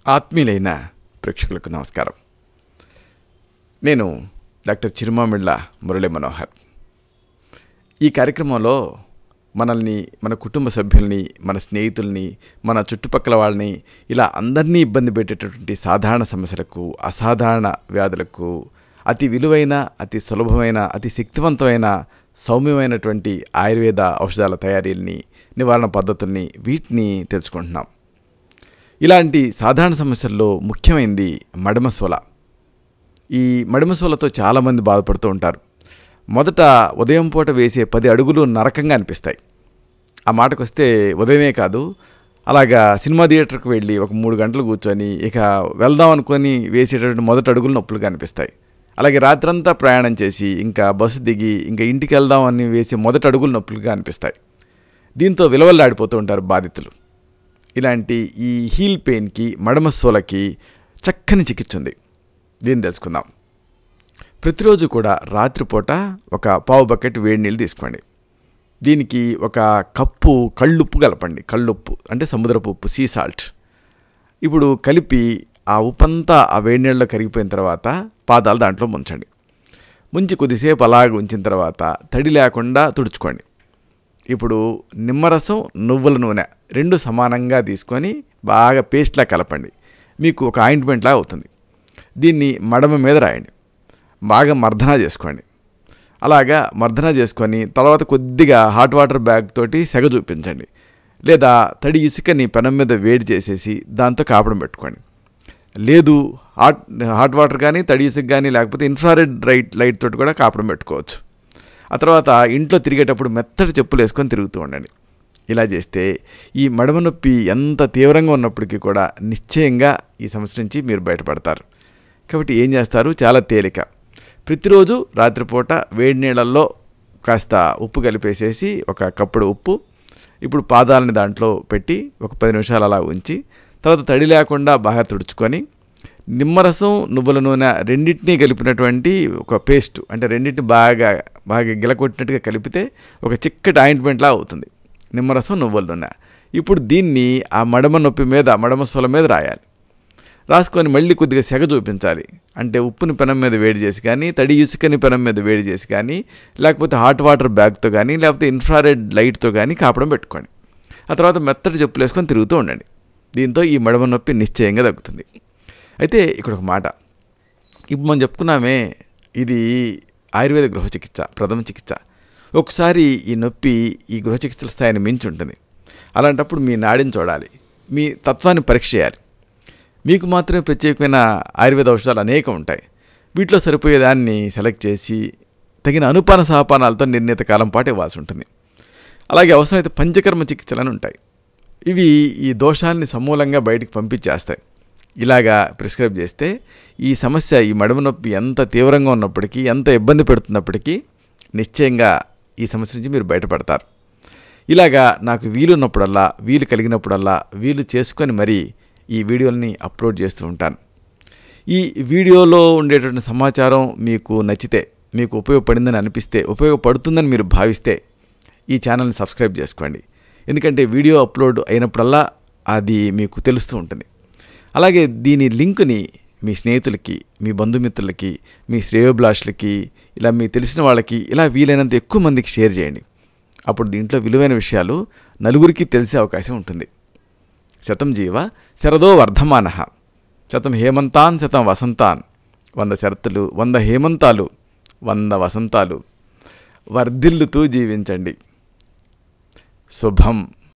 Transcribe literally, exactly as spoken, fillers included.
ఆత్మీయులైన ప్రేక్షకులకు నమస్కారం. నేను డాక్టర్ చిరుమామిళ్ళ మురళీ మనోహర్. ఈ కార్యక్రమంలో మనల్ని, మన కుటుంబ సభ్యుల్ని, మన స్నేహితుల్ని, మన చుట్టుపక్కల వాళ్ళని ఇలా అందరినీ ఇబ్బంది పెట్టేటటువంటి సాధారణ సమస్యలకు, అసాధారణ వ్యాధులకు అతి విలువైన, అతి సులభమైన, అతి శక్తివంతమైన, సౌమ్యమైనటువంటి ఆయుర్వేద ఔషధాల తయారీని, నివారణ పద్ధతుల్ని వీటిని తెలుసుకుంటున్నాం. ఇలాంటి సాధారణ సమస్యల్లో ముఖ్యమైనది మడమశూల. ఈ మడమశూలతో చాలామంది బాధపడుతూ ఉంటారు. మొదట ఉదయం పూట వేసే పది అడుగులు నరకంగా అనిపిస్తాయి. ఆ మాటకు వస్తే ఉదయమే కాదు, అలాగా సినిమా థియేటర్కి వెళ్ళి ఒక మూడు గంటలు కూర్చొని ఇక వెళ్దాం అనుకొని వేసేటటువంటి మొదటి అడుగులు నొప్పులుగా అనిపిస్తాయి. అలాగే రాత్రంతా ప్రయాణం చేసి ఇంకా బస్సు దిగి ఇంకా ఇంటికి వెళ్దాం అని వేసే మొదటి అడుగులు నొప్పులుగా అనిపిస్తాయి. దీంతో విలవల్లాడిపోతూ ఉంటారు బాధితులు. ఇలాంటి ఈ హీల్ పెయిన్కి, మడమశూలకి చక్కని చికిత్స ఉంది. దీన్ని తెలుసుకుందాం. ప్రతిరోజు కూడా రాత్రిపూట ఒక పావు బకెట్ వేడి నీళ్ళు తీసుకోండి. దీనికి ఒక కప్పు కళ్ళుప్పు కలపండి. కళ్ళుప్పు అంటే సముద్రపు ఉప్పు, సీ సాల్ట్. ఇప్పుడు కలిపి ఆ ఉప్పంతా ఆ వేడి నీళ్ళలో కరిగిపోయిన తర్వాత పాదాలు దాంట్లో ముంచండి. ముంచి కొద్దిసేపు అలాగ ఉంచిన తర్వాత తడి లేకుండా తుడుచుకోండి. ఇప్పుడు నిమ్మరసం, నువ్వుల నూనె రెండు సమానంగా తీసుకొని బాగా పేస్ట్లా కలపండి. మీకు ఒక ఆయింట్మెంట్లా అవుతుంది. దీన్ని మడమ మీద రాయండి. బాగా మర్దన చేసుకోండి. అలాగా మర్దన చేసుకొని తర్వాత కొద్దిగా హాట్ వాటర్ బ్యాగ్ తోటి సెగ చూపించండి. లేదా తడి ఇసుకని పెనం మీద వేడి చేసేసి దాంతో కాపడం పెట్టుకోండి. లేదు హాట్ హాట్ వాటర్ కానీ, తడి ఇసుక కానీ, లేకపోతే ఇన్ఫ్రారెడ్ లైట్ లైట్ తోటి కూడా కాపడం పెట్టుకోవచ్చు. ఆ తర్వాత ఇంట్లో తిరిగేటప్పుడు మెత్తటి చెప్పులు వేసుకొని తిరుగుతూ ఉండండి. ఇలా చేస్తే ఈ మడమ నొప్పి ఎంత తీవ్రంగా ఉన్నప్పటికీ కూడా నిశ్చయంగా ఈ సమస్య నుంచి మీరు బయటపడతారు. కాబట్టి ఏం చేస్తారు? చాలా తేలిక. ప్రతిరోజు రాత్రిపూట వేడి నీళ్ళల్లో కాస్త ఉప్పు కలిపేసేసి ఒక కప్పుడు ఉప్పు, ఇప్పుడు పాదాలని దాంట్లో పెట్టి ఒక పది నిమిషాలు అలా ఉంచి తర్వాత తడి లేకుండా బాగా తుడుచుకొని నిమ్మరసం, నువ్వుల నూనె రెండింటినీ కలిపినటువంటి ఒక పేస్ట్, అంటే రెండింటిని బాగా బాగా గిలకొట్టినట్టుగా కలిపితే ఒక చిక్కటి ఆయింట్మెంట్లా అవుతుంది నిమ్మరసం, నువ్వుల నూనె. ఇప్పుడు దీన్ని ఆ మడమ నొప్పి మీద, మడమశూల మీద రాయాలి. రాసుకొని మళ్ళీ కొద్దిగా సెగ చూపించాలి. అంటే ఉప్పుని పెనం మీద వేడి చేసి కానీ, తడి ఇసుకని పెనం మీద వేడి చేసి కానీ, లేకపోతే హాట్ వాటర్ బ్యాగ్తో కానీ, లేకపోతే ఇన్ఫ్రారెడ్ లైట్తో కానీ కాపడం పెట్టుకోండి. ఆ తర్వాత మెత్తటి చెప్పులు వేసుకొని తిరుగుతూ ఉండండి. దీంతో ఈ మడమ నొప్పి నిశ్చయంగా తగ్గుతుంది. అయితే ఇక్కడ ఒక మాట, ఇప్పుడు మనం చెప్పుకున్నామే, ఇది ఆయుర్వేద గృహ చికిత్స, ప్రథమ చికిత్స. ఒకసారి ఈ నొప్పి ఈ గృహ చికిత్సల స్థాయిని మించి ఉంటుంది. అలాంటప్పుడు మీ నాడిని చూడాలి, మీ తత్వాన్ని పరీక్ష చేయాలి. మీకు మాత్రమే ప్రత్యేకమైన ఆయుర్వేద ఔషధాలు అనేకం ఉంటాయి. వీటిలో సరిపోయేదాన్ని సెలెక్ట్ చేసి తగిన అనుపాన సహపానాలతో నిర్ణీత కాలం పాటు ఇవ్వాల్సి ఉంటుంది. అలాగే అవసరమైతే పంచకర్మ చికిత్సలను ఉంటాయి. ఇవి ఈ దోషాలని సమూలంగా బయటికి పంపించేస్తాయి. ఇలాగా ప్రిస్క్రైబ్ చేస్తే ఈ సమస్య, ఈ మడమ నొప్పి ఎంత తీవ్రంగా ఉన్నప్పటికీ, ఎంత ఇబ్బంది పెడుతున్నప్పటికీ నిశ్చయంగా ఈ సమస్య నుంచి మీరు బయటపడతారు. ఇలాగా నాకు వీలున్నప్పుడల్లా, వీలు కలిగినప్పుడల్లా వీలు చేసుకొని మరీ ఈ వీడియోలని అప్లోడ్ చేస్తూ ఉంటాను. ఈ వీడియోలో ఉండేటువంటి సమాచారం మీకు నచ్చితే, మీకు ఉపయోగపడిందని అనిపిస్తే, ఉపయోగపడుతుందని మీరు భావిస్తే ఈ ఛానల్ని సబ్స్క్రైబ్ చేసుకోండి. ఎందుకంటే వీడియో అప్లోడ్ అయినప్పుడల్లా అది మీకు తెలుస్తూ ఉంటుంది. అలాగే దీని లింకుని మీ స్నేహితులకి, మీ బంధుమిత్రులకి, మీ శ్రేయోభిలాషులకి, ఇలా మీ తెలిసిన వాళ్ళకి ఇలా వీలైనంత ఎక్కువ మందికి షేర్ చేయండి. అప్పుడు దీంట్లో విలువైన విషయాలు నలుగురికి తెలిసే అవకాశం ఉంటుంది. శతం జీవ శరదో వర్ధమానః, శతం హేమంతాన్ శతం వసంతాన్. వంద శరత్తులు, వంద హేమంతాలు, వంద వసంతాలు వర్ధిల్లుతూ జీవించండి. శుభం.